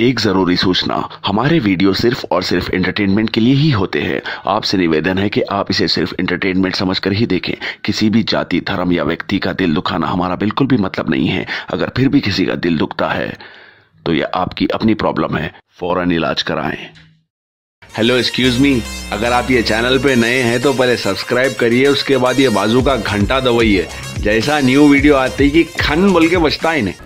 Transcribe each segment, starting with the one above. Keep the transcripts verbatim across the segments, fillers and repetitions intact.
एक जरूरी सूचना, हमारे वीडियो सिर्फ और सिर्फ एंटरटेनमेंट के लिए ही होते हैं। आपसे निवेदन है कि आप इसे सिर्फ एंटरटेनमेंट समझकर ही देखें। किसी भी जाति, धर्म या व्यक्ति का दिल दुखाना हमारा बिल्कुल भी मतलब नहीं है। अगर फिर भी किसी का दिल दुखता है तो यह आपकी अपनी प्रॉब्लम है, फौरन इलाज कराएं। हेलो एक्सक्यूज मी, अगर आप ये चैनल पे नए हैं तो पहले सब्सक्राइब करिए, उसके बाद ये बाजू का घंटा दबाइए। जैसा न्यू वीडियो आते ही कि खन बोल के बचता है इन्हें।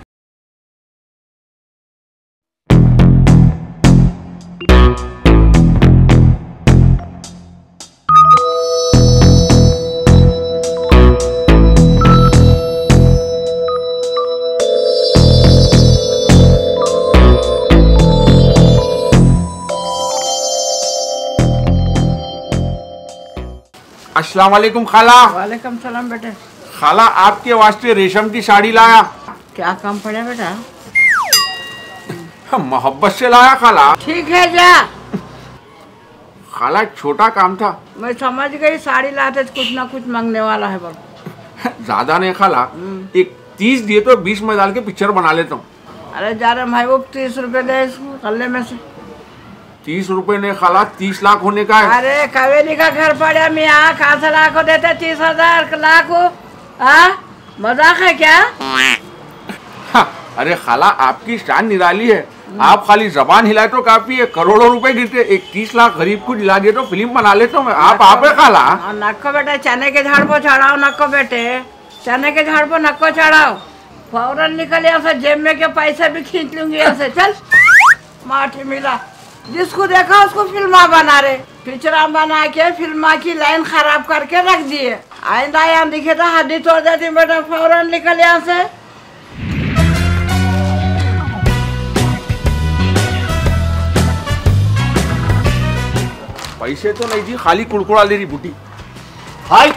अस्सलाम वालेकुम खाला। वालेकुम सलाम बेटे। खाला, आपके वास्ते रेशम की साड़ी लाया। क्या काम पड़ा बेटा? मोहब्बत से लाया खाला। ठीक है जा। खाला छोटा काम था। मैं समझ गई, साड़ी लाते कुछ ना कुछ मांगने वाला है बाबू। ज्यादा नहीं खाला, एक तीस दिए तो बीस में डाल के पिक्चर बना लेता हूँ। अरे जा रहे भाई, वो तीस रुपए दे इसको कल्ले में से। तीस रुपए ने खाला, तीस लाख होने का है। अरे कवेली का घर पड़ा मियाँ, कहाँ से लाखों देते? तीस हजार लाखों? हाँ, मजाक है क्या? हाँ, अरे खाला, आपकी शान निराली है। आप खाली जबान हिलाए तो काफी है, करोड़ों रुपए गिरते। एक तीस लाख गरीब को दिला दिए तो फिल्म बना लेता हूँ मैं। आप आप है खाला। नक्को बेटे, चने के झाड़ पर चढ़ाओ। नक्को बेटे, चने के झाड़ पर नक्को चढ़ाओ। फौरन निकल यहाँ से, जेब में के पैसे भी खींच लूंगी यहाँ से। चल, माठी मिला। जिसको देखा उसको फिल्मा बना रहे, पिक्चर बना के फिल्मा की लाइन खराब करके रख दिए। आइंदा यहाँ दिखे तो हड्डी तोड़ देती बेटा। फौरन निकल यहाँ से। पैसे तो नहीं थी, खाली कुड़कुड़ा ले रही बूटी। हाय,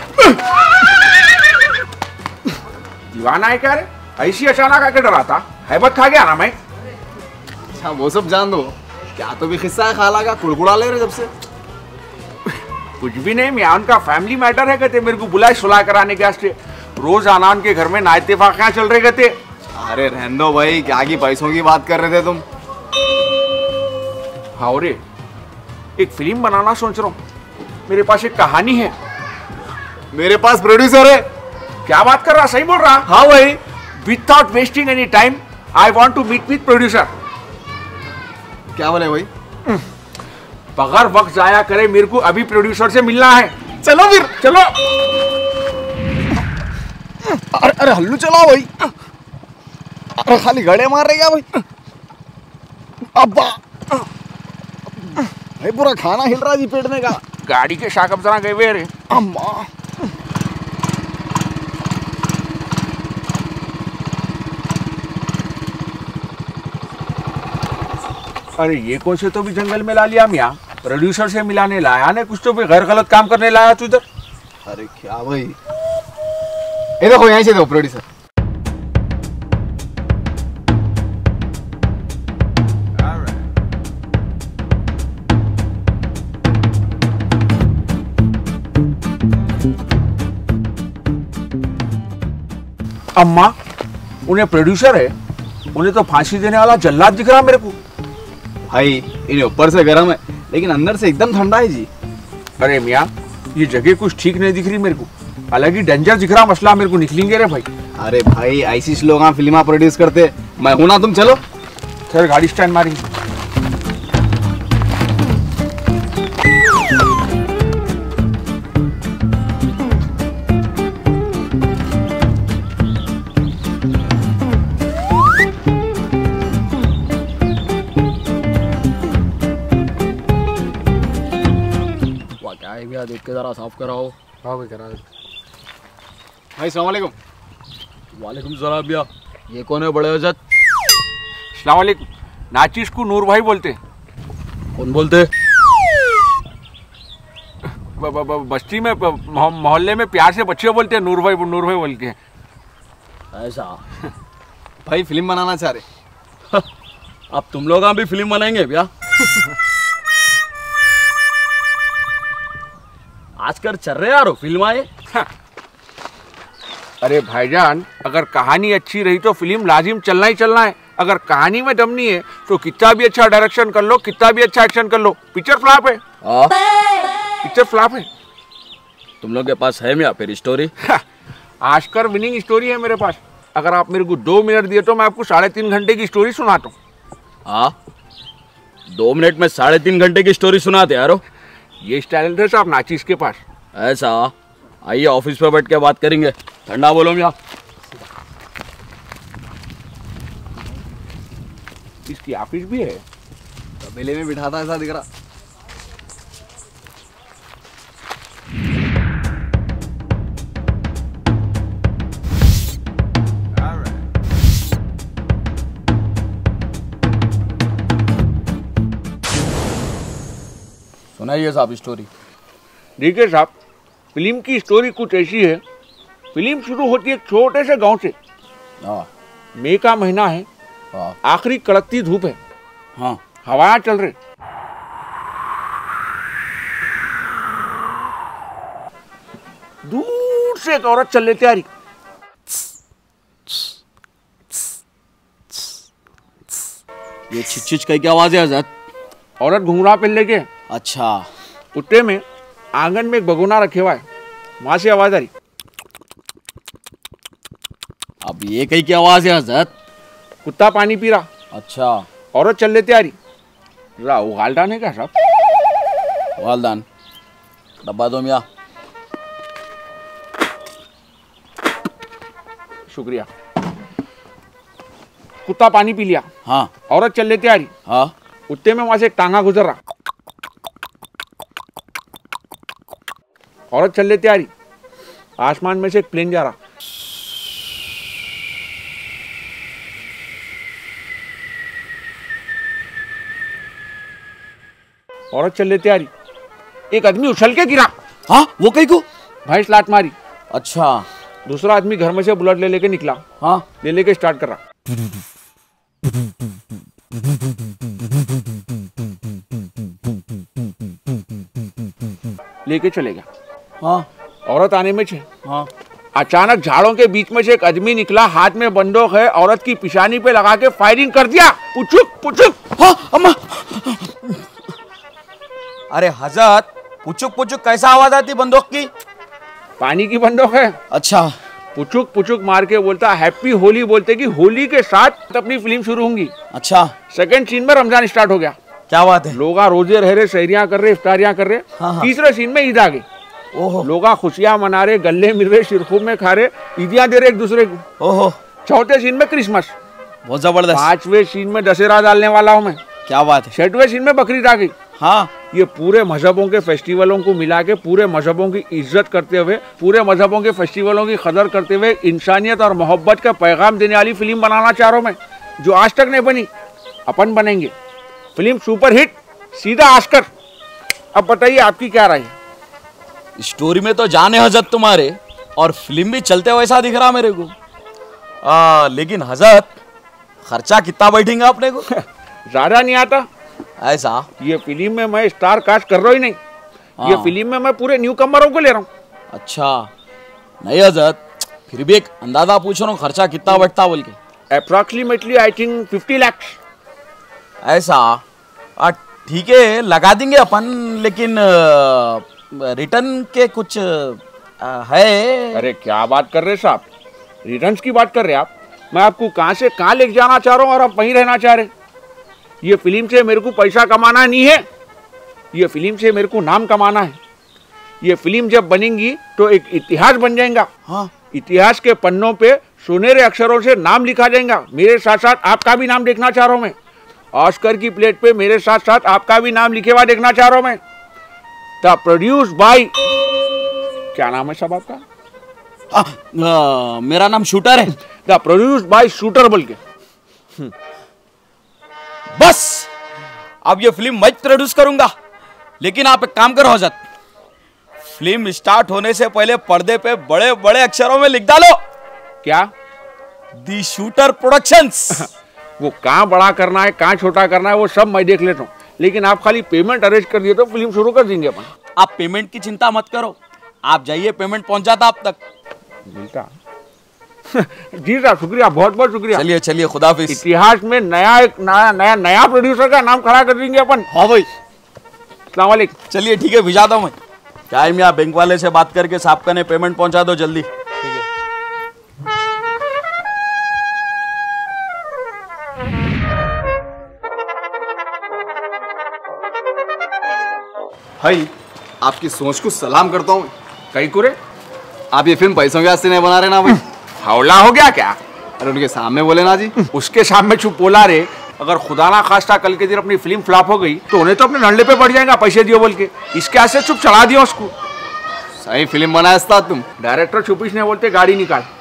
दीवाना है क्या रे? ऐसी अचानक आके डराता, हैबत खा गया ना मैं। अच्छा वो सब जान दो, क्या तो भी किस्सा है खाला का, कुड़कुड़ा ले रहे जब से। कुछ भी नहीं मियां, उनका फैमिली मैटर है। कहते मेरे को बुलाए सुलह कराने के वास्ते। रोज आना उनके घर में, नाइतफाक क्या चल रहे कहते। अरे रहने दो भाई, क्या की पैसों की बात कर रहे थे तुम? हाँ रे, एक फिल्म बनाना सोच रहा हूँ। मेरे पास एक कहानी है। मेरे पास प्रोड्यूसर है। क्या बात कर रहा? सही बोल रहा? हाँ भाई। Without wasting any time I want to meet with producer. क्या बोले भाई? बगैर वक्त जाया करे, मेरे को अभी प्रोड्यूसर से मिलना है। चलो फिर चलो। अरे अरे हल्लू चलाओ भाई। अरे खाली गड़े मार रहे क्या भाई? अब्बा भाई, पूरा खाना हिल रहा जी पेट में का। गाड़ी के शाकब जरा गए हुए रे। अम्मा, अरे ये कौन से तो भी जंगल में ला लिया मियाँ? प्रोड्यूसर से मिलाने लाया ने, कुछ तो भी गैर गलत काम करने लाया तू इधर। अरे क्या भाई, ये देखो यहीं से देखो प्रोड्यूसर। अम्मा, उन्हें प्रोड्यूसर है, उन्हें तो फांसी देने वाला जल्लाद दिख रहा मेरे को। भाई इन्हें ऊपर से गर्म है लेकिन अंदर से एकदम ठंडा है जी। अरे मियाँ, ये जगह कुछ ठीक नहीं दिख रही मेरे को। अलग ही डेंजर दिख रहा मसला मेरे को। निकलेंगे रे भाई। अरे भाई, ऐसी लोग फिल्मा प्रोड्यूस करते, मैं हूं ना, तुम चलो। फिर गाड़ी स्टैंड मारी। भैया देख के जरा साफ कराओ। हाँ भाई, करा दे भाई। सलाम वालेकुम। वालेकुम सलाम भैया। ये कौन है बड़े अजत? सलाम वालेकुम। नाचिस को नूर भाई बोलते। कौन बोलते? ब, ब, ब, बस्ती में, मोहल्ले में प्यार से बच्चे बोलते हैं नूर भाई, नूर भाई बोल के। ऐसा? भाई फिल्म बनाना चाह रहे। अब तुम लोग भी फिल्म बनाएंगे भैया? आजकल चल रहे यारो फिल्म आए। अरे भाईजान, अगर कहानी अच्छी रही तो फिल्म लाजिम चलना ही चलना है। अगर कहानी में दम नहीं है तो कितना भी अच्छा डायरेक्शन कर लो, कितना भी अच्छा एक्शन कर लो, पिक्चर फ्लॉप है। हाँ पिक्चर फ्लॉप है। तुम लोग के पास है क्या फिर स्टोरी? ऑस्कर विनिंग स्टोरी है मेरे पास। अगर आप मेरे को दो मिनट दिए तो मैं आपको साढ़े तीन घंटे की स्टोरी सुनाता हूँ। हाँ दो मिनट में साढ़े तीन घंटे की स्टोरी सुनाते यारो। ये टैलेंट है साहब नाचिस के पास। ऐसा? आइए ऑफिस पे बैठ के बात करेंगे। ठंडा बोलो मियाँ। इसकी ऑफिस भी है। तबेले में बिठा था ऐसा दिख रहा। सुनाइए साहब स्टोरी। देखिए साहब, फिल्म की स्टोरी कुछ ऐसी है। फिल्म शुरू होती है एक छोटे से गांव से। हाँ मई का महीना है, हाँ आखिरी कड़कती धूप है, हाँ हवा चल रही। दूर से एक औरत चल लेती आ रही। ये छिच कई की आवाज है हजरत? औरत घुंघरा पहन लेके। अच्छा कुत्ते में आंगन में एक भगोना रखे हुआ है, वहां से आवाज आ रही। अब ये कई की आवाज है हजरत? कुत्ता पानी पी रहा। अच्छा औरत चल लेती आ रही। जरा उगाल डालने का साहब। वालदान डब्बा दो मियाँ। शुक्रिया। कुत्ता पानी पी लिया। हाँ औरत चल लेती आ रही। हाँ कुत्ते में वहां से एक टांगा गुजर रहा। औरत चल लेती आ रही। आसमान में से एक प्लेन जा रहा। औरत चल लेती आ रही। एक आदमी उछल के गिरा। हाँ वो कई को? भैंस लात मारी। अच्छा दूसरा आदमी घर में से बुलेट ले लेके निकला। हाँ ले लेके स्टार्ट कर रहा। लेके चले गया। हाँ औरत आने में छे। हाँ अचानक झाड़ों के बीच में से एक आदमी निकला, हाथ में बंदूक है, औरत की पिशानी पे लगा के फायरिंग कर दिया। पुचुक पुचुक। हाँ अम्मा। अरे हजरत पुचुक पुचुक कैसा आवाज आती बंदूक की? पानी की बंदूक है। अच्छा पुचुक पुचुक मार के बोलता हैप्पी होली, बोलते कि होली के साथ अपनी फिल्म शुरू होंगी। अच्छा सेकंड सीन में रमजान स्टार्ट हो गया। क्या बात है? लोग रोजे रह रहे, सहरियां कर रहे, इफ्तारियां कर रहे। हाँ, हाँ। तीसरे सीन में ईद आ गई। ओहो लोग खुशियां मना रहे, गले मिल रहे, शिरखूब में खा रहे, ईदियां दे रहे एक दूसरे को। ओहो चौथे सीन में क्रिसमस। बहुत जबरदस्त। पांचवे सीन में दशहरा डालने वाला हूँ मैं। क्या बात है? छठवें सीन में बकरीद आ गई। हाँ ये पूरे मजहबों के फेस्टिवलों को मिला के, पूरे मजहबों की इज्जत करते हुए, पूरे मजहबों के फेस्टिवलों की कदर करते हुए, इंसानियत और मोहब्बत का पैगाम देने वाली फिल्म बनाना चाह रहा हूं मैं, जो आज तक नहीं बनी। अपन बनेंगे। फिल्म सुपर हिट, सीधा ऑस्कर। अब बताइए आपकी क्या राय है? स्टोरी में तो जाने हजरत तुम्हारे, और फिल्म भी चलते वैसा दिख रहा मेरे को। आ, लेकिन हजरत खर्चा कितना बैठेगा अपने को? ज्यादा नहीं आता। ऐसा? ये फिल्म में मैं स्टार कास्ट कर रहा ही नहीं। हाँ। ये फिल्म में मैं पूरे न्यू कमरों को ले रहा हूँ। अच्छा नहीं हजरत, फिर भी एक अंदाजा पूछ रहा हूँ खर्चा कितना बैठता बोल के। Approximately I think fifty lakh. ऐसा? ठीक है लगा देंगे अपन, लेकिन रिटर्न के कुछ आ, है? अरे क्या बात कर रहे साहब, रिटर्न्स की बात कर रहे आप? मैं आपको कहाँ से कहाँ लेके जाना चाह रहा हूँ और आप वहीं रहना चाह रहे। ये फिल्म से मेरे को पैसा कमाना नहीं है, ये फिल्म से मेरे को नाम कमाना है। ये फिल्म जब बनेगी तो एक इतिहास बन जाएगा। हाँ। इतिहास के पन्नों पे सुनहरे अक्षरों से नाम लिखा जाएगा। मेरे साथ साथ आपका भी नाम देखना चाह रहा हूँ मैं। ऑस्कर की प्लेट पे मेरे साथ साथ आपका भी नाम लिखे हुआ देखना चाह रहा हूँ मैं। द प्रोड्यूस बाय, क्या नाम है साहब आपका? आ, आ, मेरा नाम शूटर है। द प्रोड्यूस बाय शूटर बोल के। बस अब ये फिल्म मैं प्रोड्यूस करूंगा, लेकिन आप एक काम करो हजरत, फिल्म स्टार्ट होने से पहले पर्दे पे बड़े बड़े अक्षरों में लिख डालो। क्या? The shooter productions. वो कहाँ बड़ा करना है, कहाँ छोटा करना है, वो सब मैं देख लेता हूँ, लेकिन आप खाली पेमेंट अरेंज कर दिए तो फिल्म शुरू कर देंगे अपन। आप पेमेंट की चिंता मत करो, आप जाइए, पेमेंट पहुंच जाता आप तक। मिलता जी साहब शुक्रिया, बहुत बहुत शुक्रिया। चलिए चलिए, खुदाफिज। इतिहास में नया एक नया नया नया प्रोड्यूसर का नाम खड़ा कर देंगे अपन। हाँ भाई, अस्सलाम वालेकुम। चलिए ठीक है, भिजाता हूँ मैं। क्या है मियाँ, बैंक वाले से बात करके साहब का ने पेमेंट पहुंचा दो जल्दी। भाई आपकी सोच को सलाम करता हूँ। कई कुरे आप ये फिल्म पैसों के वास्ते नहीं बना रहे ना भाई? हौला हो गया क्या? अरे उनके सामने बोले ना जी। उसके सामने चुप बोला रे। अगर खुदा ना खास्ता कल के दिन अपनी फिल्म फ्लॉप हो गई तो उन्हें तो अपने नंडे पे पड़ जाएगा पैसे दियो बोल के। इसके ऐसे चुप चढ़ा दिया उसको। सही फिल्म बनाया तुम। डायरेक्टर चुपिश ने बोलते गाड़ी निकाल।